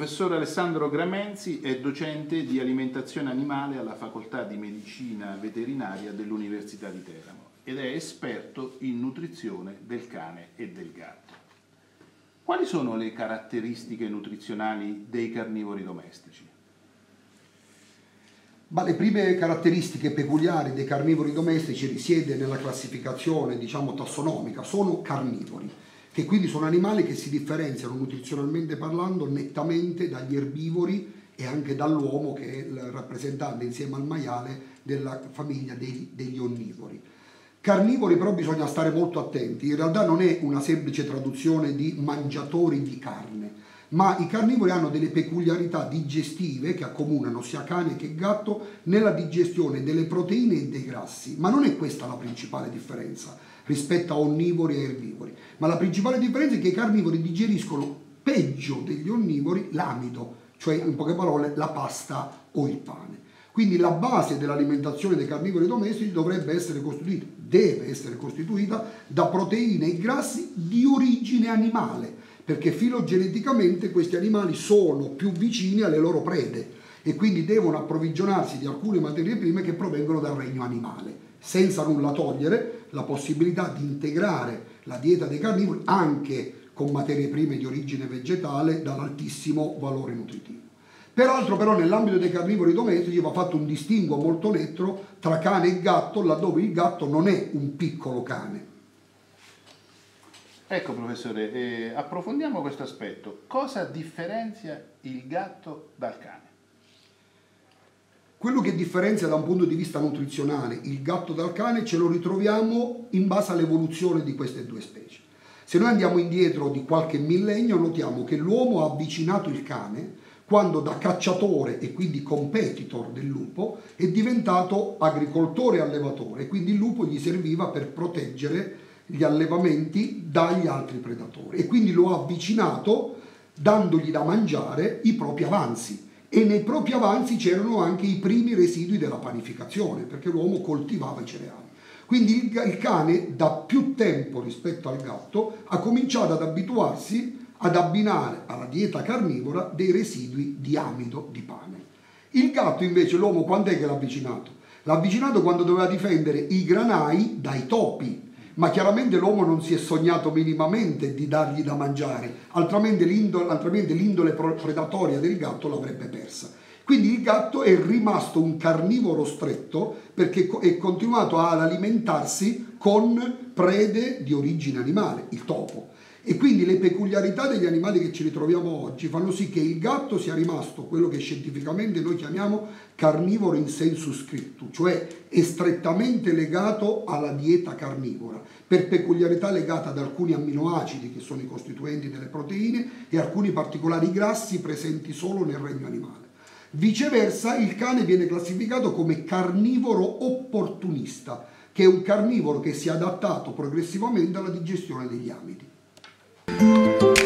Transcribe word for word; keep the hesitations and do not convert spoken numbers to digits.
professor Alessandro Gramenzi è docente di alimentazione animale alla Facoltà di Medicina Veterinaria dell'Università di Teramo ed è esperto in nutrizione del cane e del gatto. Quali sono le caratteristiche nutrizionali dei carnivori domestici? Ma le prime caratteristiche peculiari dei carnivori domestici risiede nella classificazione, diciamo, tassonomica. Sono carnivori, che quindi sono animali che si differenziano nutrizionalmente parlando nettamente dagli erbivori e anche dall'uomo, che è il rappresentante insieme al maiale della famiglia dei, degli onnivori. Carnivori però bisogna stare molto attenti, in realtà non è una semplice traduzione di mangiatori di carne, ma i carnivori hanno delle peculiarità digestive che accomunano sia cane che gatto nella digestione delle proteine e dei grassi, ma non è questa la principale differenza rispetto a onnivori e erbivori, ma la principale differenza è che i carnivori digeriscono peggio degli onnivori l'amido, cioè in poche parole la pasta o il pane. Quindi la base dell'alimentazione dei carnivori domestici dovrebbe essere costituita, deve essere costituita da proteine e grassi di origine animale, perché filogeneticamente questi animali sono più vicini alle loro prede e quindi devono approvvigionarsi di alcune materie prime che provengono dal regno animale, senza nulla togliere la possibilità di integrare la dieta dei carnivori anche con materie prime di origine vegetale dall'altissimo valore nutritivo. Peraltro però nell'ambito dei carnivori domestici va fatto un distinguo molto netto tra cane e gatto, laddove il gatto non è un piccolo cane. Ecco professore, eh, approfondiamo questo aspetto. Cosa differenzia il gatto dal cane? Quello che differenzia da un punto di vista nutrizionale il gatto dal cane ce lo ritroviamo in base all'evoluzione di queste due specie. Se noi andiamo indietro di qualche millennio notiamo che l'uomo ha avvicinato il cane quando da cacciatore e quindi competitor del lupo è diventato agricoltore e allevatore, quindi il lupo gli serviva per proteggere gli allevamenti dagli altri predatori e quindi lo ha avvicinato dandogli da mangiare i propri avanzi e nei propri avanzi c'erano anche i primi residui della panificazione perché l'uomo coltivava i cereali. Quindi il, il cane da più tempo rispetto al gatto ha cominciato ad abituarsi ad abbinare alla dieta carnivora dei residui di amido di pane. Il gatto invece l'uomo quando è che l'ha avvicinato? L'ha avvicinato quando doveva difendere i granai dai topi, ma chiaramente l'uomo non si è sognato minimamente di dargli da mangiare, altrimenti l'indole predatoria del gatto l'avrebbe persa. Quindi il gatto è rimasto un carnivoro stretto perché è continuato ad alimentarsi con prede di origine animale, il topo. E quindi le peculiarità degli animali che ci ritroviamo oggi fanno sì che il gatto sia rimasto quello che scientificamente noi chiamiamo carnivoro in sensu scriptu, cioè è strettamente legato alla dieta carnivora, per peculiarità legata ad alcuni amminoacidi che sono i costituenti delle proteine e alcuni particolari grassi presenti solo nel regno animale. Viceversa, il cane viene classificato come carnivoro opportunista, che è un carnivoro che si è adattato progressivamente alla digestione degli amidi.